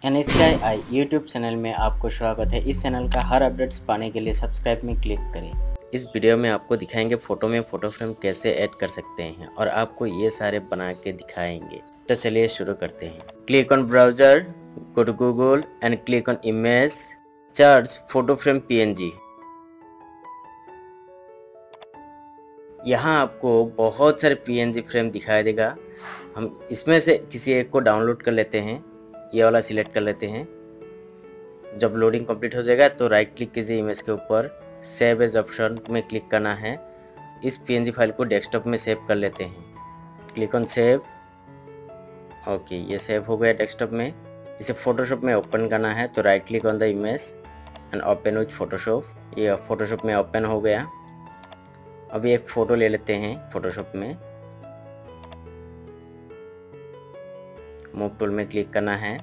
NSKI आई YouTube channel में आपको स्वागत है। इस चैनल का हर अपडेट्स पाने के लिए सब्सक्राइब में क्लिक करें। इस वीडियो में आपको दिखाएंगे फोटो में फोटो फ्रेम कैसे ऐड कर सकते हैं और आपको ये सारे बना के दिखाएंगे। तो चलिए शुरू करते हैं। Click on browser, go to Google and click on image, search photo frame PNG। यहाँ आपको बहुत सारे PNG फ्रेम दिखाई देगा। हम इसमें से किसी एक को डाउनलोड कर लेते हैं। ये वाला सिलेक्ट कर लेते हैं। जब लोडिंग कंप्लीट हो जाएगा तो राइट क्लिक कीजिए इमेज के ऊपर, सेव एज ऑप्शन में क्लिक करना है। इस PNG फाइल को डेस्कटॉप में सेव कर लेते हैं। Click on save. ओके, ये सेव हो गया डेस्कटॉप में। इसे फोटोशॉप में ओपन करना है तो right click on the image and open with Photoshop. ये फोटोशॉप में ओपन हो गया। अभी एक फ़ोटो ले लेते हैं फोटोशॉप में। मूव टूल में क्लिक करना है।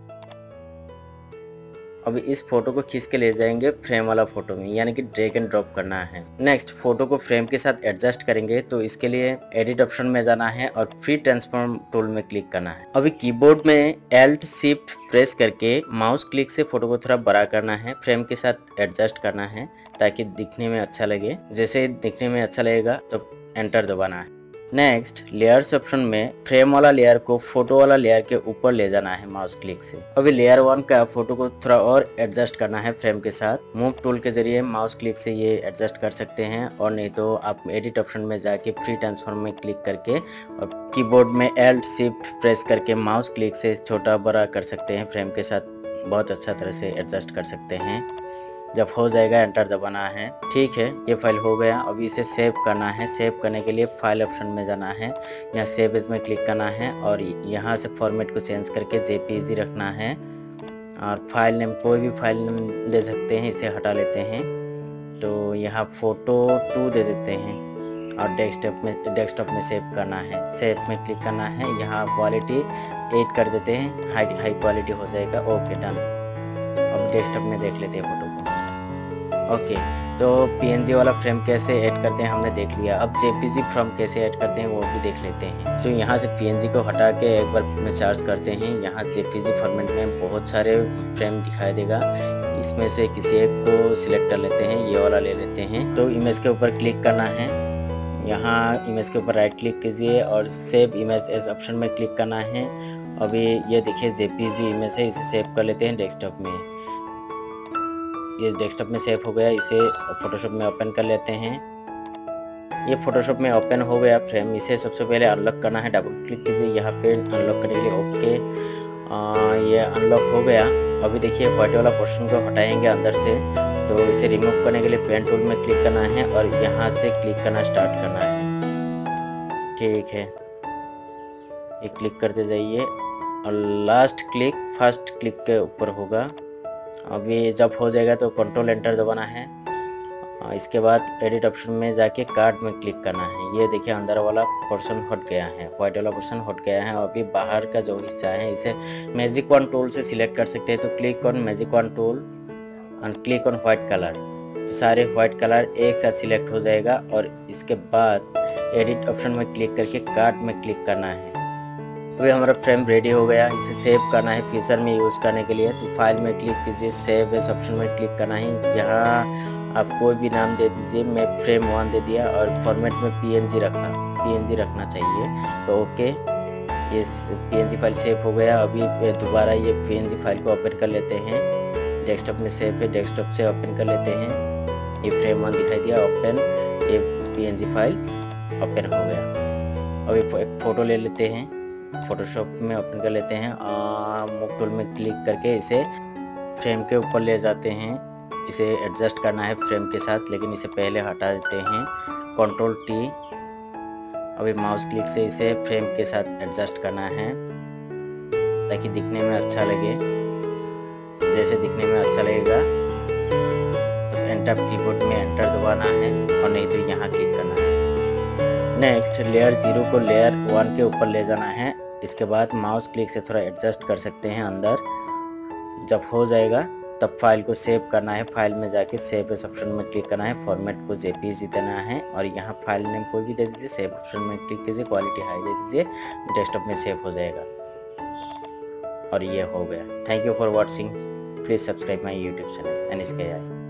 अभी इस फोटो को खींच के ले जाएंगे फ्रेम वाला फोटो में, यानी कि ड्रैग एंड ड्रॉप करना है। नेक्स्ट फोटो को फ्रेम के साथ एडजस्ट करेंगे तो इसके लिए एडिट ऑप्शन में जाना है और फ्री ट्रांसफॉर्म टूल में क्लिक करना है। अभी कीबोर्ड में Alt Shift प्रेस करके माउस क्लिक से फोटो को थोड़ा बड़ा करना है, फ्रेम के साथ एडजस्ट करना है ताकि दिखने में अच्छा लगे। जैसे दिखने में अच्छा लगेगा तो एंटर दबाना है। नेक्स्ट लेयर्स ऑप्शन में फ्रेम वाला लेयर को फोटो वाला लेयर के ऊपर ले जाना है माउस क्लिक से। अभी लेयर 1 का फोटो को थोड़ा और एडजस्ट करना है फ्रेम के साथ। मूव टूल के जरिए माउस क्लिक से ये एडजस्ट कर सकते हैं और नहीं तो आप एडिट ऑप्शन में जाके फ्री ट्रांसफॉर्म में क्लिक करके और कीबोर्ड में Alt Shift प्रेस करके माउस क्लिक से छोटा बड़ा कर सकते हैं। फ्रेम के साथ बहुत अच्छा तरह से एडजस्ट कर सकते हैं। जब हो जाएगा एंटर दबाना है। ठीक है, ये फाइल हो गया। अभी इसे सेव करना है। सेव करने के लिए फाइल ऑप्शन में जाना है, यहाँ सेव एज में क्लिक करना है और यहाँ से फॉर्मेट को चेंज करके JPG रखना है और फाइल नेम कोई भी फाइल नेम दे सकते हैं। इसे हटा लेते हैं तो यहाँ फोटो 2 दे देते हैं और डेस्कटॉप में सेव करना है। सेव में क्लिक करना है। यहाँ क्वालिटी 8 कर देते हैं, हाई क्वालिटी हो जाएगा। Okay, done. अब डेस्कटॉप में देख लेते हैं फोटो को। ओके, तो PNG वाला फ्रेम कैसे ऐड करते हैं हमने देख लिया। अब JPG फ्रेम कैसे ऐड करते हैं वो भी देख लेते हैं। तो यहाँ से PNG को हटा के एक बार में चार्ज करते हैं। यहाँ JPG फॉर्मेट में बहुत सारे फ्रेम दिखाई देगा। इसमें से किसी एक को सिलेक्ट कर लेते हैं, ये वाला ले लेते हैं। तो इमेज के ऊपर क्लिक करना है। यहाँ इमेज के ऊपर राइट क्लिक कीजिए और सेव इमेज एज ऑप्शन में क्लिक करना है। अभी ये देखिए JPG इमेज है, इसे सेव कर लेते हैं डेस्कटॉप में। ये डेस्कटॉप में सेव हो गया। इसे फोटोशॉप में ओपन कर लेते हैं। ये फोटोशॉप में ओपन हो गया फ्रेम। इसे सबसे पहले अनलॉक करना है। डबल क्लिक कीजिए यहाँ पे अनलॉक करने के लिए। ओके, ये अनलॉक हो गया। अभी देखिए व्हाइट वाला पोर्शन को हटाएंगे अंदर से, तो इसे रिमूव करने के लिए पेन टूल में क्लिक करना है और यहाँ से क्लिक करना स्टार्ट करना है। ठीक है, ये क्लिक करते जाइए और लास्ट क्लिक फर्स्ट क्लिक के ऊपर होगा। अभी जब हो जाएगा तो कंट्रोल एंटर दबाना है। इसके बाद एडिट ऑप्शन में जाके कार्ड में क्लिक करना है। ये देखिए अंदर वाला पोर्शन हट गया है, व्हाइट वाला पोर्शन हट गया है। अभी बाहर का जो हिस्सा है इसे मैजिक वन टूल से सिलेक्ट कर सकते हैं। तो click on magic wand tool and click on white colour. तो सारे व्हाइट कलर एक साथ सिलेक्ट हो जाएगा और इसके बाद एडिट ऑप्शन में क्लिक करके कार्ड में क्लिक करना है। अभी हमारा फ्रेम रेडी हो गया। इसे सेव करना है फ्यूचर में यूज़ करने के लिए। तो फाइल में क्लिक कीजिए, सेव एज ऑप्शन में क्लिक करना है। यहाँ आप कोई भी नाम दे दीजिए। मैं फ्रेम 1 दे दिया और फॉर्मेट में PNG रखना चाहिए। तो ओके, ये PNG फाइल सेव हो गया। अभी दोबारा ये PNG फाइल को ओपन कर लेते हैं। डेस्कटॉप में सेव है, डेस्कटॉप से ओपन कर लेते हैं। ये फ्रेम 1 दिखाई दिया, ओपन। ये PNG फाइल ओपन हो गया। अभी एक फ़ोटो ले लेते हैं, फोटोशॉप में ओपन कर लेते हैं। मूव टूल में क्लिक करके इसे फ्रेम के ऊपर ले जाते हैं। इसे एडजस्ट करना है फ्रेम के साथ, लेकिन इसे पहले हटा देते हैं। Control T। अभी माउस क्लिक से इसे फ्रेम के साथ एडजस्ट करना है ताकि दिखने में अच्छा लगे। जैसे दिखने में अच्छा लगेगा तो एंटर कीबोर्ड में एंटर दबाना है और नहीं तो यहाँ क्लिक करना है। नेक्स्ट लेयर 0 को लेयर 1 के ऊपर ले जाना है। इसके बाद माउस क्लिक से थोड़ा एडजस्ट कर सकते हैं अंदर। जब हो जाएगा तब फाइल को सेव करना है। फाइल में जाके सेव एज ऑप्शन में क्लिक करना है। फॉर्मेट को JPG देना है और यहाँ फाइल नेम कोई भी दे दीजिए। सेव ऑप्शन में क्लिक कीजिए, क्वालिटी हाई दे दीजिए, डेस्कटॉप में सेव हो जाएगा। और ये हो गया। Thank you for watching. Please subscribe my YouTube channel NSK AI।